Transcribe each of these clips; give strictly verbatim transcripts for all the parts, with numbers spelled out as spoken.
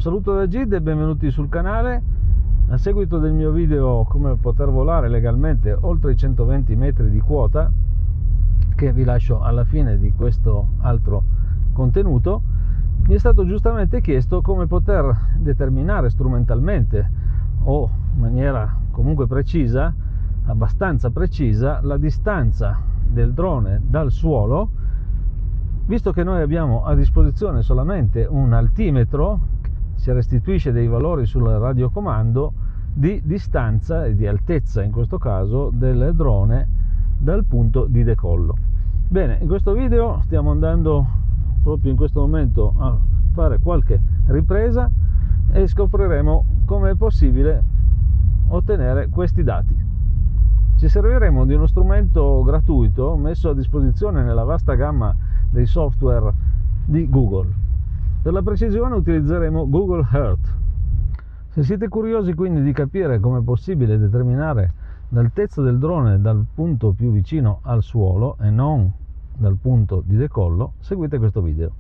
saluto da Gid e benvenuti sul canale. A seguito del mio video come poter volare legalmente oltre i centoventi metri di quota, che vi lascio alla fine di questo altro contenuto, mi è stato giustamente chiesto come poter determinare strumentalmente o in maniera comunque precisa, abbastanza precisa, la distanza del drone dal suolo, visto che noi abbiamo a disposizione solamente un altimetro. Si restituisce dei valori sul radiocomando di distanza e di altezza, in questo caso, del drone dal punto di decollo. Bene, in questo video stiamo andando proprio in questo momento a fare qualche ripresa e scopriremo come è possibile ottenere questi dati. Ci serviremo di uno strumento gratuito messo a disposizione nella vasta gamma dei software di Google. Per la precisione utilizzeremo Google Earth. Se siete curiosi quindi di capire come è possibile determinare l'altezza del drone dal punto più vicino al suolo e non dal punto di decollo, seguite questo video.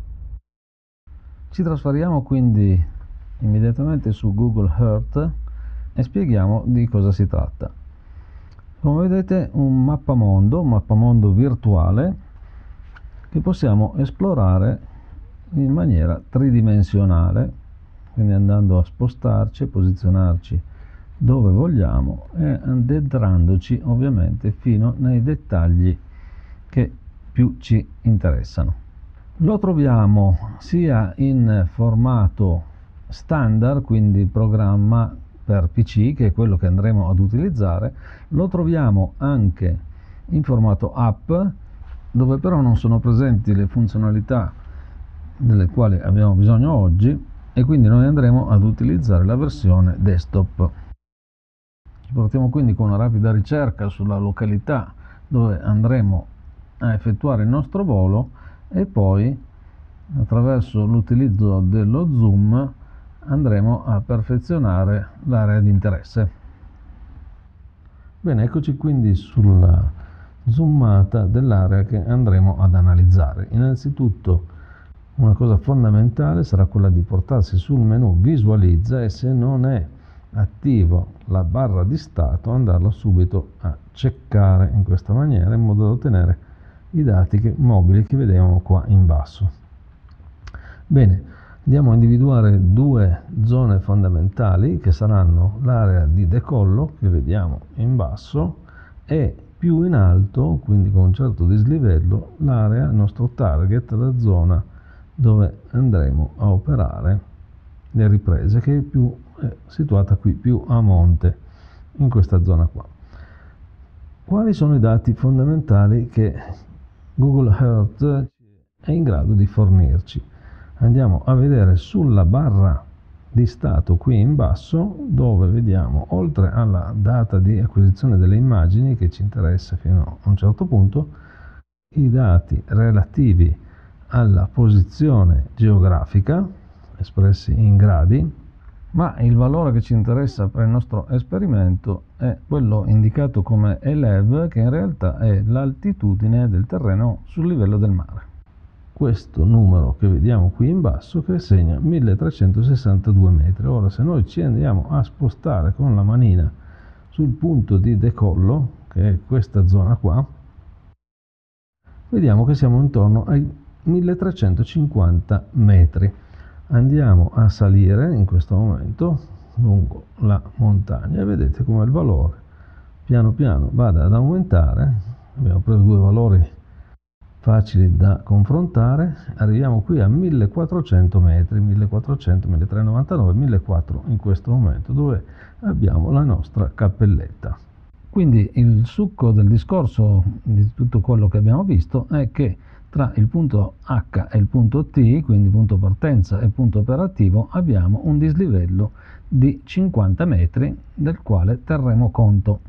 Ci trasferiamo quindi immediatamente su Google Earth e spieghiamo di cosa si tratta. Come vedete, un mappamondo, un mappamondo virtuale che possiamo esplorare in maniera tridimensionale, quindi andando a spostarci e posizionarci dove vogliamo e addentrandoci ovviamente fino nei dettagli che più ci interessano. Lo troviamo sia in formato standard, quindi programma per P C, che è quello che andremo ad utilizzare, lo troviamo anche in formato app, dove però non sono presenti le funzionalità delle quali abbiamo bisogno oggi, e quindi noi andremo ad utilizzare la versione desktop. Ci portiamo quindi con una rapida ricerca sulla località dove andremo a effettuare il nostro volo e poi attraverso l'utilizzo dello zoom andremo a perfezionare l'area di interesse. Bene, eccoci quindi sulla zoomata dell'area che andremo ad analizzare. Innanzitutto una cosa fondamentale sarà quella di portarsi sul menu visualizza e, se non è attivo la barra di stato, andarlo subito a checkare in questa maniera, in modo da ottenere i dati che, mobili che vediamo qua in basso. Bene, andiamo a individuare due zone fondamentali che saranno l'area di decollo che vediamo in basso e più in alto, quindi con un certo dislivello, l'area, il nostro target, la zona dove andremo a operare le riprese, che è, più, è situata qui più a monte, in questa zona qua. Quali sono i dati fondamentali che Google Earth è in grado di fornirci? Andiamo a vedere sulla barra di stato qui in basso, dove vediamo, oltre alla data di acquisizione delle immagini che ci interessa fino a un certo punto, i dati relativi alla posizione geografica espressi in gradi, ma il valore che ci interessa per il nostro esperimento è quello indicato come elev, che in realtà è l'altitudine del terreno sul livello del mare. Questo numero che vediamo qui in basso, che segna milletrecentosessantadue metri. Ora, se noi ci andiamo a spostare con la manina sul punto di decollo, che è questa zona qua, vediamo che siamo intorno ai milletrecentocinquanta metri. Andiamo a salire in questo momento lungo la montagna e vedete come il valore piano piano vada ad aumentare. Abbiamo preso due valori facili da confrontare, arriviamo qui a millequattrocento metri, millequattrocento, milletrecentonovantanove, millequattrocento in questo momento, dove abbiamo la nostra cappelletta. Quindi il succo del discorso di tutto quello che abbiamo visto è che tra il punto H e il punto T, quindi punto partenza e punto operativo, abbiamo un dislivello di cinquanta metri, del quale terremo conto.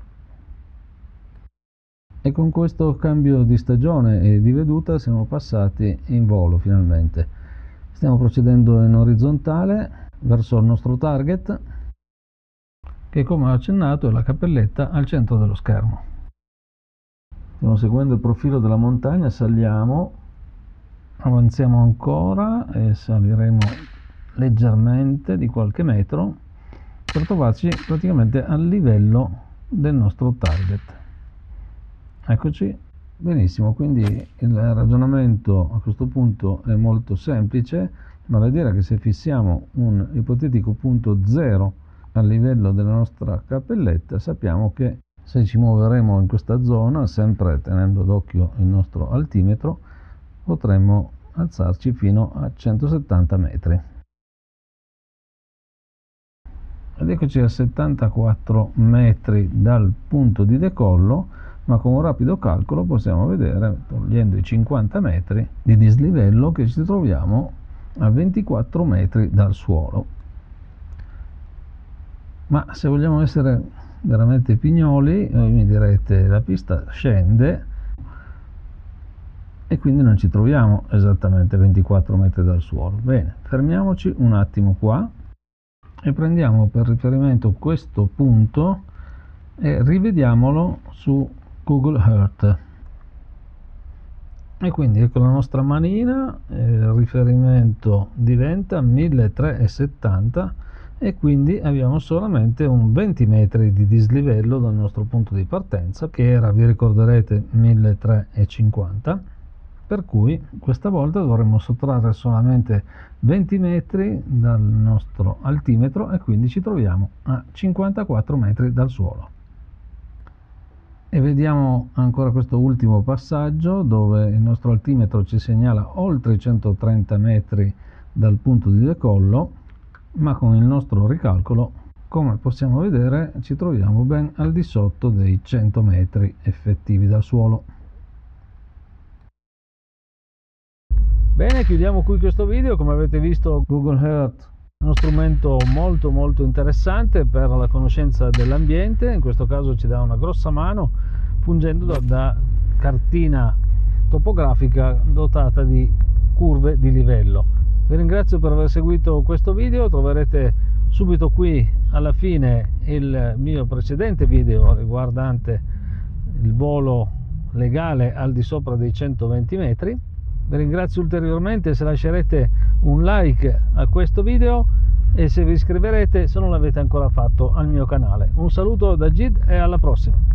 E con questo cambio di stagione e di veduta siamo passati in volo finalmente. Stiamo procedendo in orizzontale verso il nostro target, che, come ho accennato, è la cappelletta al centro dello schermo. Stiamo seguendo il profilo della montagna, saliamo, avanziamo ancora e saliremo leggermente di qualche metro per trovarci praticamente al livello del nostro target. Eccoci, benissimo. Quindi il ragionamento a questo punto è molto semplice, vale a dire che se fissiamo un ipotetico punto zero al livello della nostra cappelletta, sappiamo che se ci muoveremo in questa zona, sempre tenendo d'occhio il nostro altimetro, potremmo alzarci fino a centosettanta metri. Ed eccoci a settantaquattro metri dal punto di decollo, ma con un rapido calcolo possiamo vedere, togliendo i cinquanta metri di dislivello, che ci troviamo a ventiquattro metri dal suolo. Ma se vogliamo essere veramente pignoli, mi direte, la pista scende e quindi non ci troviamo esattamente ventiquattro metri dal suolo. Bene, fermiamoci un attimo qua e prendiamo per riferimento questo punto e rivediamolo su Google Earth. E quindi ecco la nostra manina, il riferimento diventa milletrecentosettanta e quindi abbiamo solamente un venti metri di dislivello dal nostro punto di partenza, che era, vi ricorderete, milletrecentocinquanta, per cui questa volta dovremmo sottrarre solamente venti metri dal nostro altimetro e quindi ci troviamo a cinquantaquattro metri dal suolo. E vediamo ancora questo ultimo passaggio dove il nostro altimetro ci segnala oltre i centotrenta metri dal punto di decollo, ma con il nostro ricalcolo, come possiamo vedere, ci troviamo ben al di sotto dei cento metri effettivi dal suolo. Bene, chiudiamo qui questo video. Come avete visto, Google Earth è uno strumento molto molto interessante per la conoscenza dell'ambiente. In questo caso ci dà una grossa mano, fungendo da, da cartina topografica dotata di curve di livello. Vi ringrazio per aver seguito questo video. Troverete subito qui alla fine il mio precedente video riguardante il volo legale al di sopra dei centoventi metri. Vi ringrazio ulteriormente se lascerete un like a questo video e se vi iscriverete se non l'avete ancora fatto al mio canale. Un saluto da Gid e alla prossima.